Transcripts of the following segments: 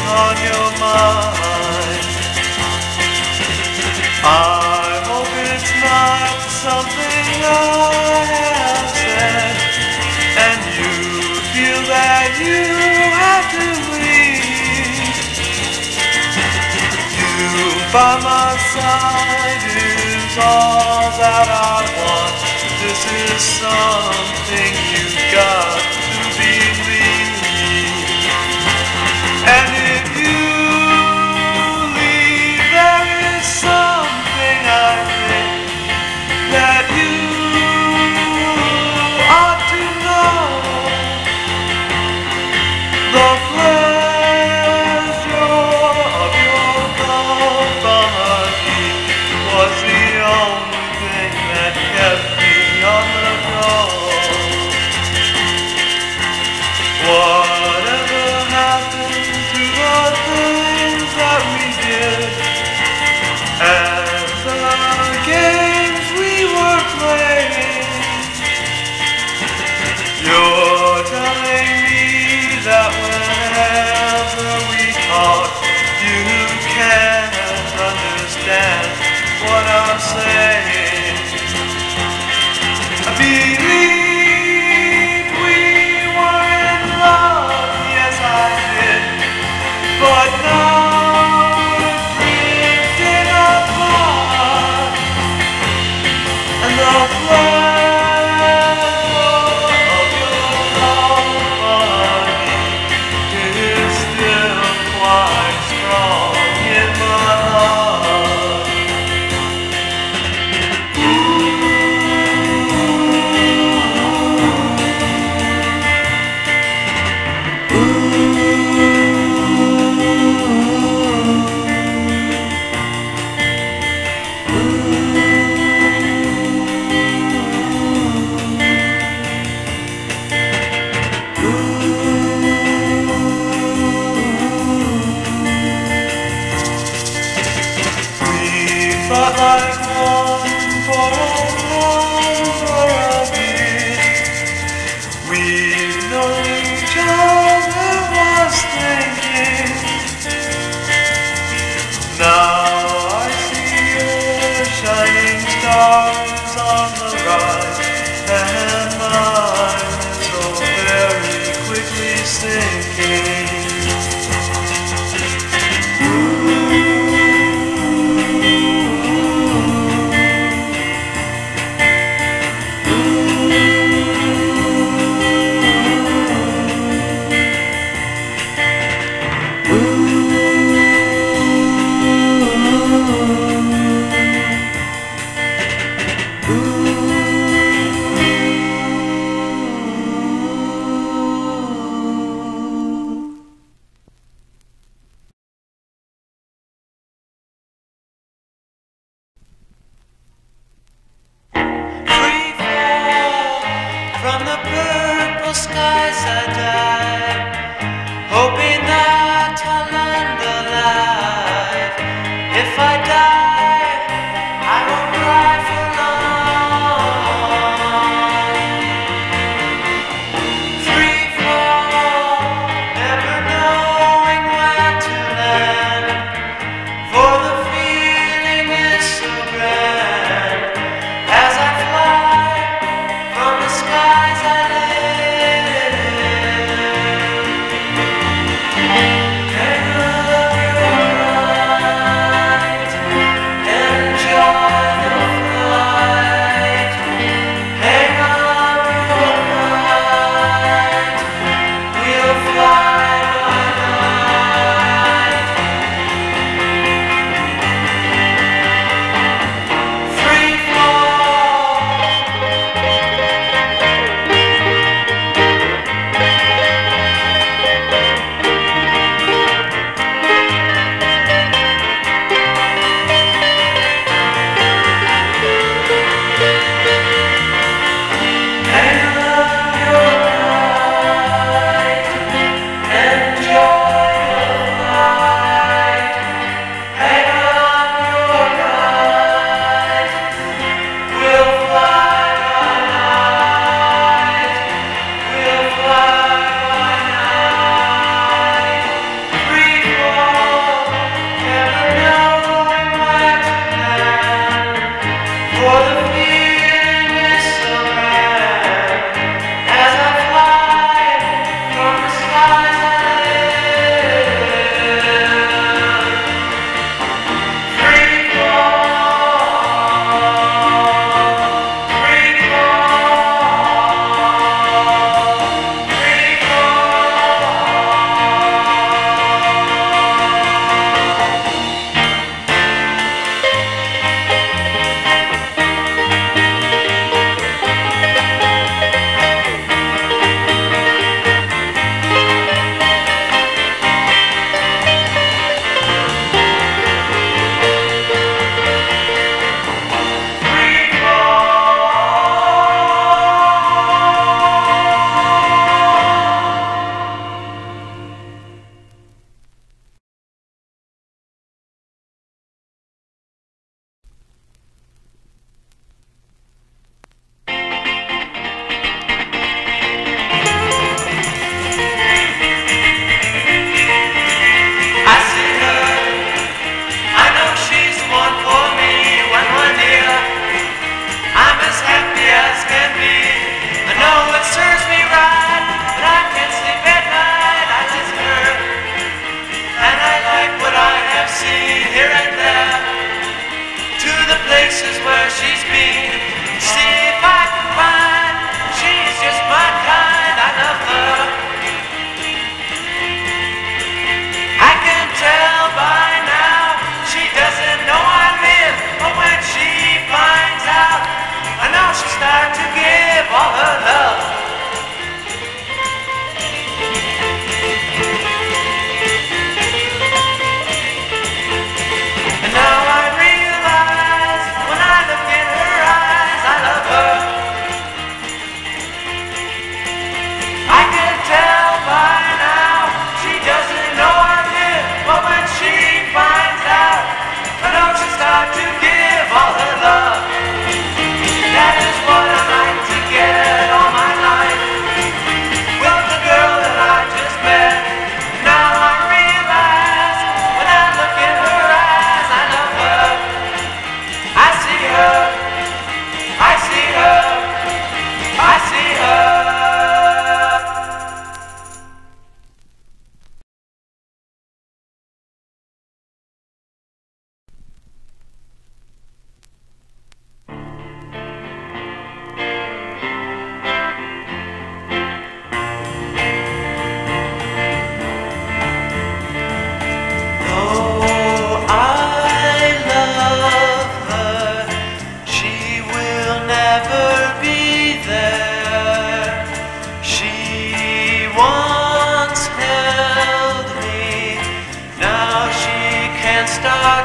on your mind. I hope it's not something I have said, and you feel that you have to leave. You by my side is all that I want. This is something you've got to believe. And if you leave, there is something I think that you ought to know. The pleasure of your company was the only thing that kept me on the go. Whatever happened to the things that we did and the games we were playing? You're telling me that whenever we talk, you can't understand what I'm saying. I believe we were in love, yes I did, but now we're drifting apart, and the pleasure of your company is still quite strong in my heart. But like one for a bit, we've known each other, was thinking. Now I see your shining stars on the rise, and mine is so very quickly sinking. From the purple skies I dive, hoping that I'll land alive. If I die, I won't cry for long. Free fall, never knowing where to land, for the feeling is so grand as I fly from the skies I live. Take a look at your eyes.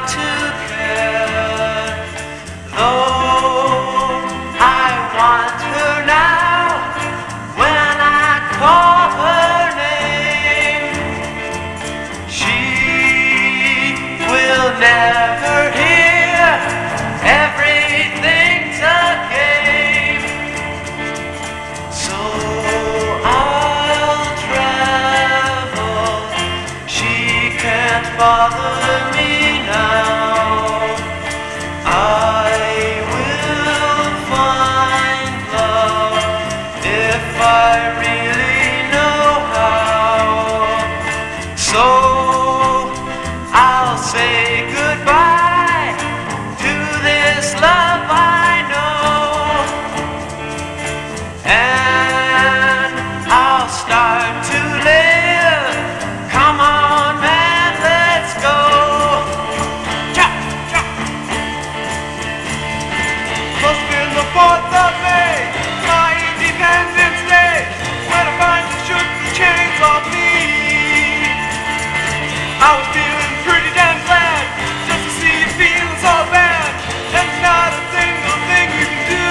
not to care. Though I want her now, when I call her name, she will never hear everything's a game. So I'll travel, she can't bother me now. I will find love if I really know how. So I'll say goodbye to this love I know, and I'll start to live. Come on, man, let's go. Chop, chop. Must have been the 4th of May, my Independence Day, when I finally shook the chains off me. I was feeling pretty damn glad just to see you feeling so bad. There's not a single thing you can do.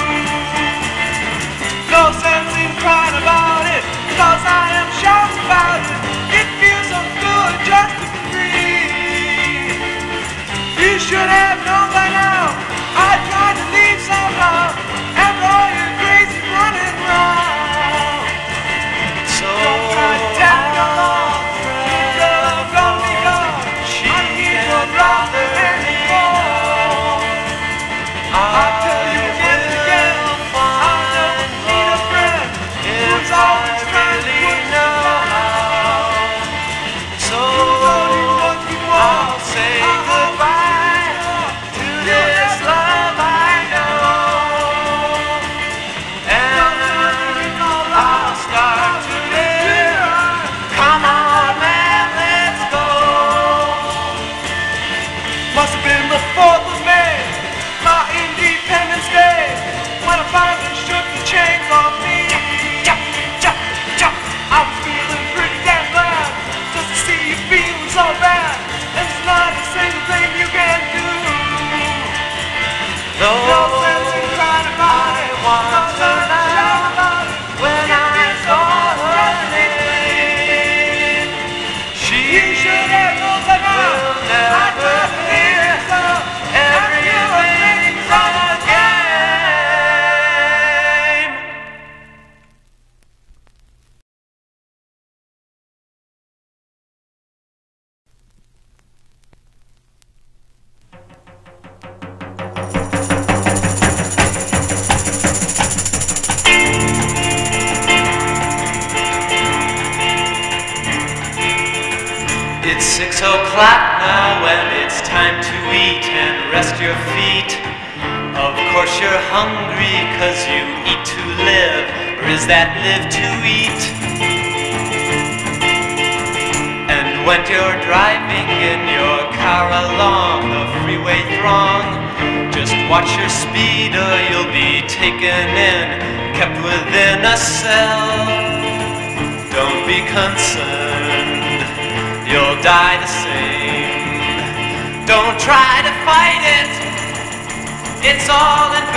No sense in crying about it, cause I am shouting about it. It feels so good just to be free. You should have known by now I tried to leave somehow, after all your crazy running round. So don't try to tell me along, don't be gone. I'm here to rock anymore. I'll tell you again and again, I don't need a friend who's always trying to put me down. So I'll say goodbye to this love I know, and I'll start to live. Come on, man, let's go. Must have been the 4th of May, my Independence Day, when I finally shook the chains off me. Chop, chop, chop. I was feeling pretty damn glad just to see you feeling so bad. There's not a single thing you can do. No sense in crying about it, no sense in shouting about it. When I call her name, she should have known by now. I tried to hear everything's a game. It's 6 o'clock now and it's time to eat and rest your feet. Of course you're hungry cause you eat to live, or is that live to eat? And when you're driving in your car along the freeway throng, just watch your speed or you'll be taken in, kept within a cell. Don't be concerned, you'll die the same. Don't try to fight it, it's all in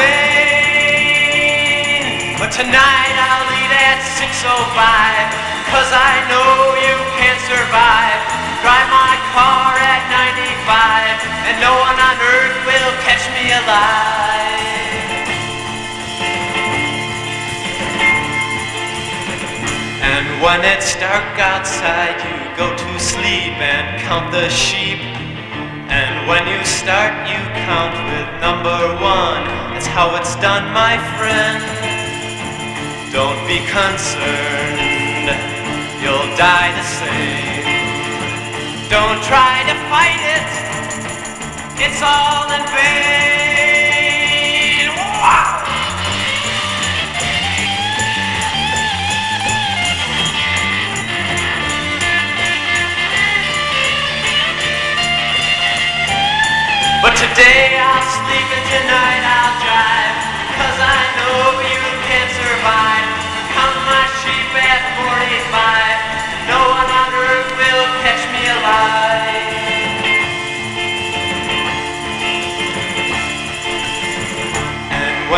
vain. But tonight I'll eat at 6:05, cause I know you can't survive. Drive my car at 95, and no one on earth will catch me alive. And when it's dark outside, you go to sleep and count the sheep. And when you start, you count with number 1. That's how it's done, my friend. Don't be concerned, you'll die the same. Don't try to fight it, it's all in vain. Wow! But today I'll sleep and tonight I'll drive, cause I know you can't survive. Count my sheep at 45, no one on earth will catch me alive.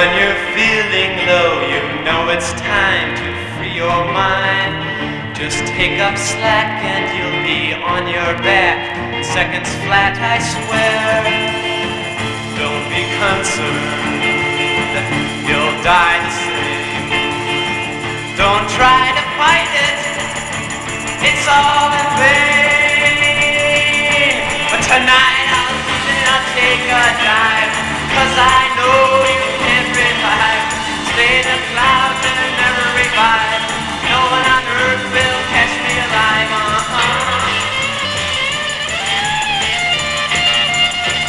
when you're feeling low, you know it's time to free your mind. Just take up slack and you'll be on your back in seconds flat, I swear. Don't be concerned, you'll die the same. Don't try to fight it, it's all in vain. But tonight I'll take a dive, 'cause I know you can't revive. Stay in the clouds and never revive. No one on earth will catch me alive.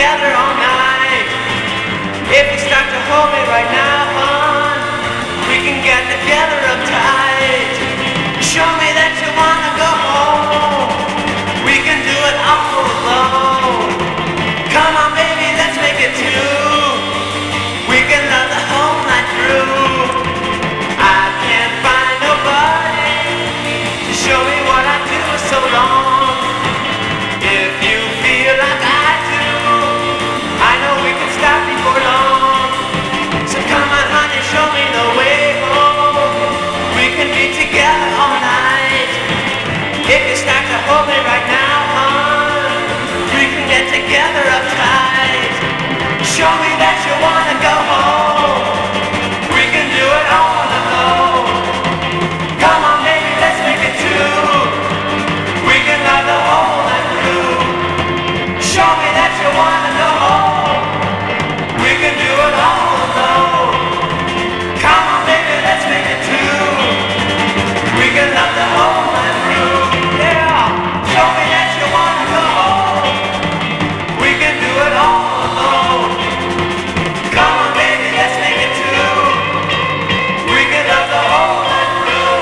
together all night. If you start to hold me right now, hon, we can get together uptight. Show me that you wanna go home. We can do it all alone. Come on, baby, let's make it two. We can love the whole night through. I can't find nobody to show me what I do so long. If you feel like I do, I know we can stop before long. So come on, honey, show me the way home. We can be together all night. If you start to hold me right now, hon, we can get together uptight. Show me that you wanna go home. We can do it all alone. Come on, baby, let's make it two. We can love the whole night through. Show me that you wanna go home. We can do it all alone. Come on, baby, let's make it two. We can love the whole night through. Yeah, show me that you wanna go home. We can do it all alone. Come on, baby, let's make it two. We can love the whole night through.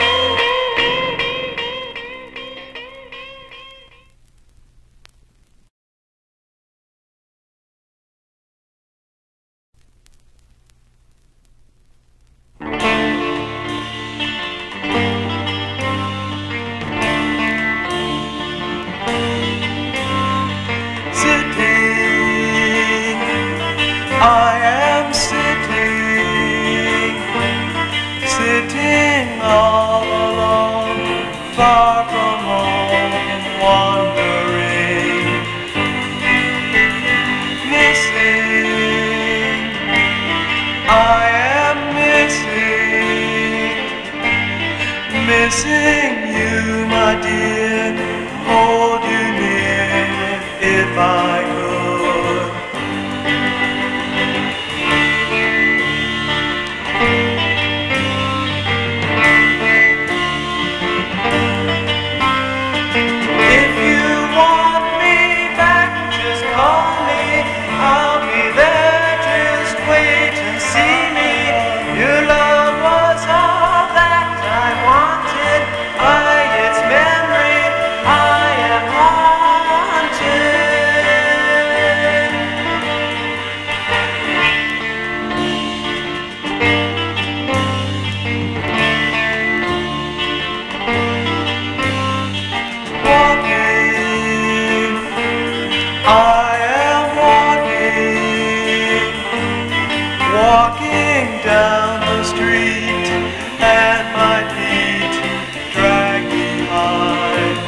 Sitting, I am sitting all alone, far from home, wandering, missing, I am missing you, my dear, hold you near if I could. If you want me back, just call me, I'll be there, just wait and see me. Your love was all that I wanted, by its memory I am haunted. Walking, I am walking down the street, and my feet drag behind.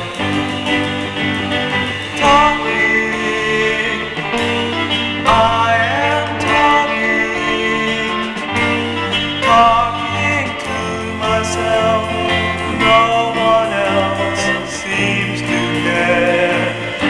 Talking, I am talking to myself. No one else seems to care.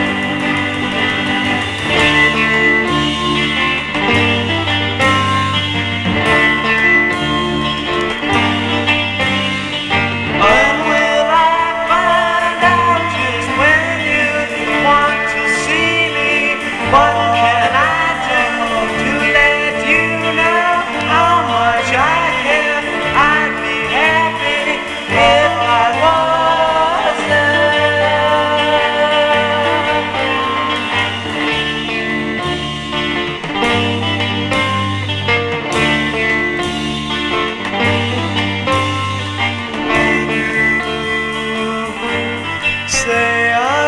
When will I find out just when you want to see me? What can I do to let you know how much I care? I'd be happy if I was there. Say I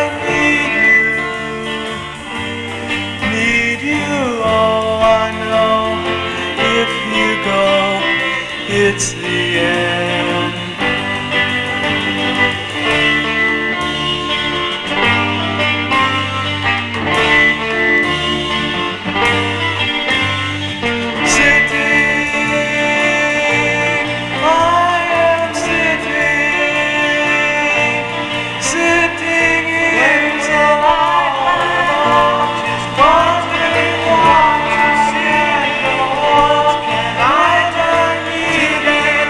need you, oh I know. If you go, it's the end. Sitting, I am sitting in the light, just wondering what to see. What can I do to let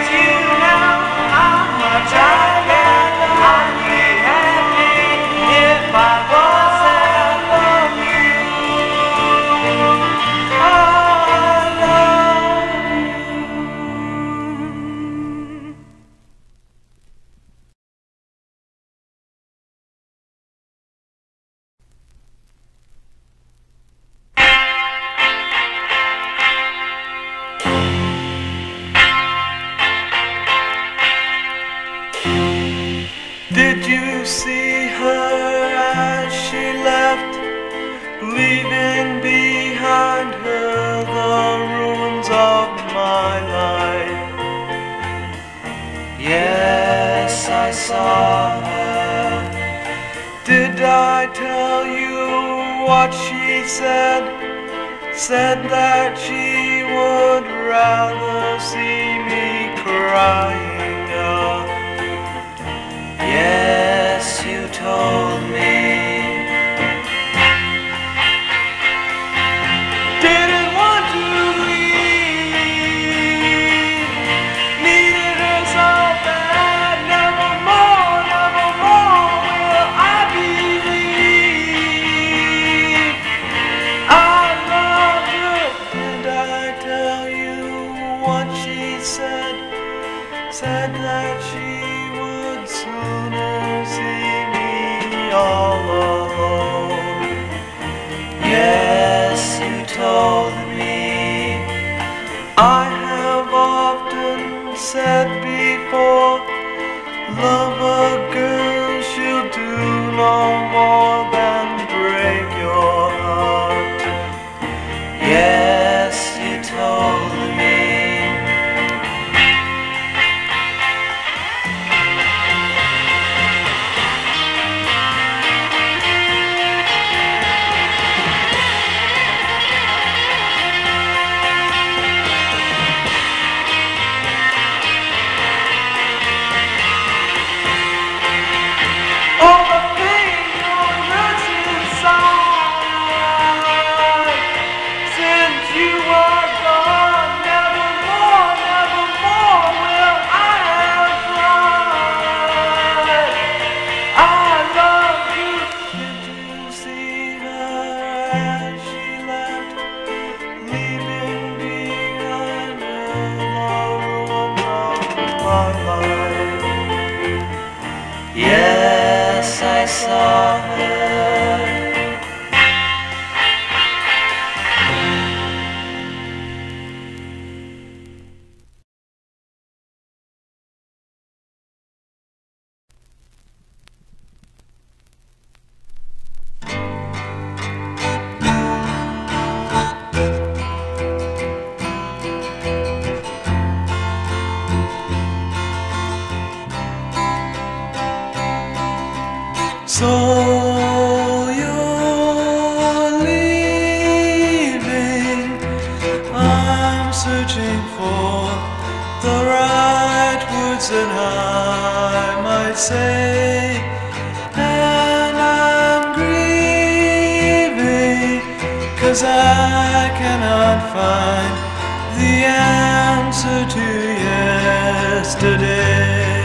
what she said that she would rather see me crying. Yes, you told me. Didn't want to leave, needed her so bad. Nevermore, nevermore will I believe. I love you, and I tell you what she said that she would sooner see me all alone. Yes, you told me. I have often said before, love a girl, she'll do no more than break your heart. Yes, you told me. All the pain your hurts inside. Since you were gone, nevermore, nevermore will I have cried. I love you. Did you see her as she left, leaving behind her the ruins of my life? Yes, I saw her. So you're leaving. I'm searching for the right words that I might say, and I'm grieving 'cause I cannot find the answer to yesterday.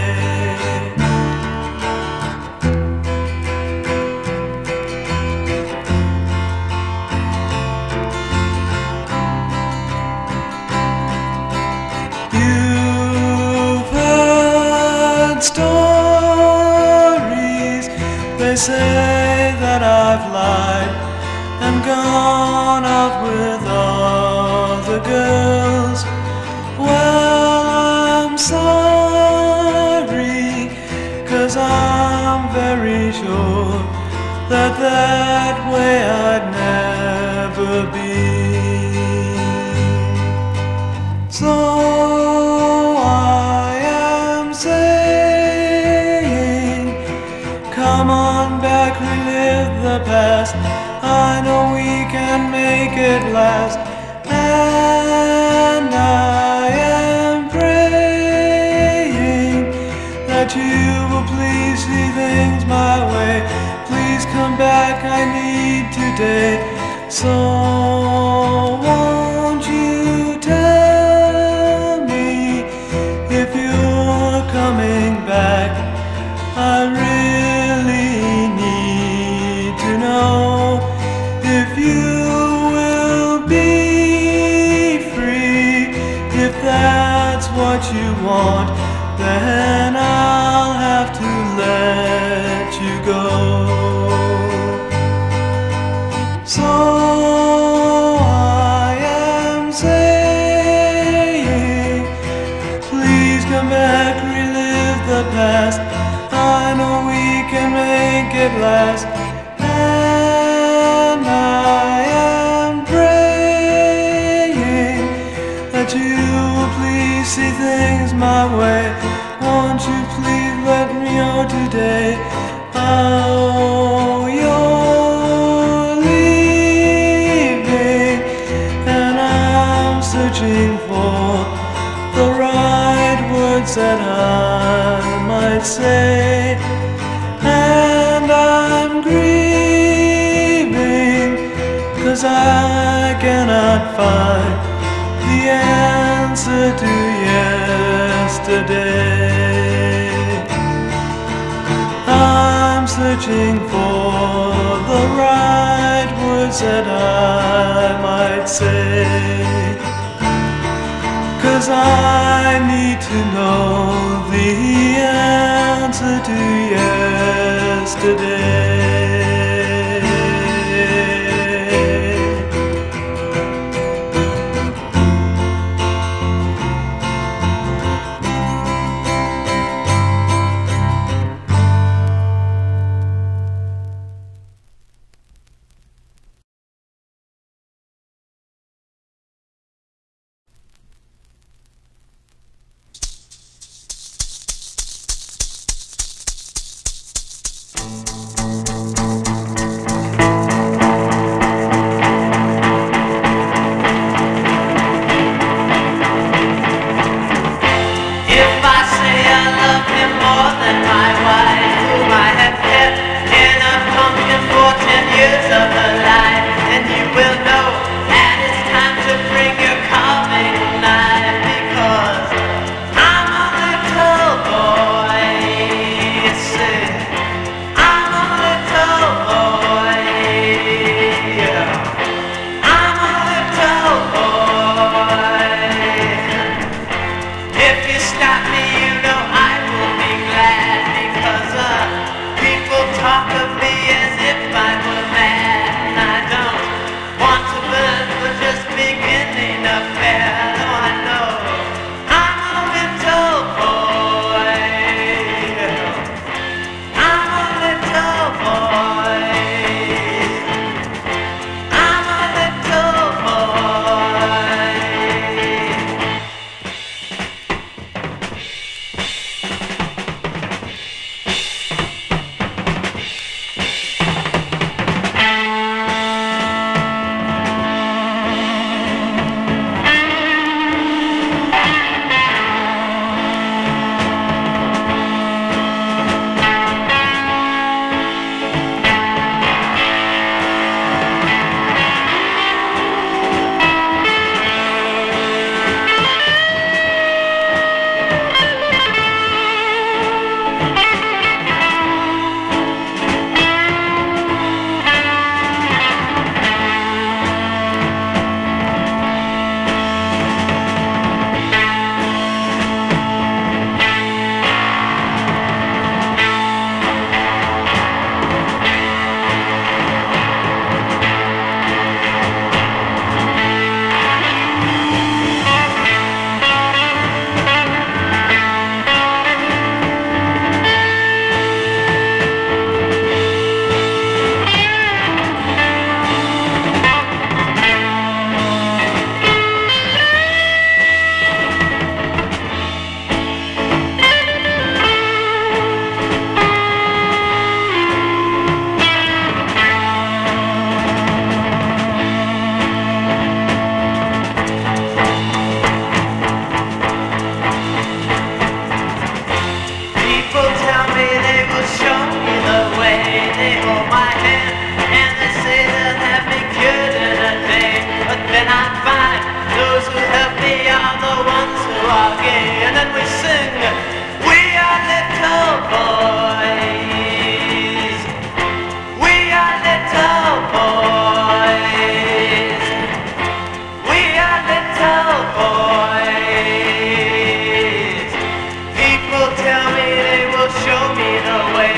Stories, they say that I've lied and gone out with all the girls. Well, I'm sorry, 'cause I'm very sure that that way I'd never be. So come on back, relive the past. I know we can make it last. And I am praying that you will please see things my way. Please come back, I need today. So won't you tell me if you're coming back? I really need to know if you will be free. If that's what you want, then I'll have to let you go. So I am saying, please come back, relive the past. I know we can make it last. And I am praying that you will please see things my way. Won't you please let me know today? Oh, you're leaving. say, and I'm grieving, 'cause I cannot find the answer to yesterday. I'm searching for the right words that I might say, 'cause I need to know the answer to yesterday.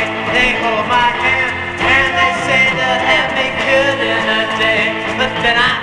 Then I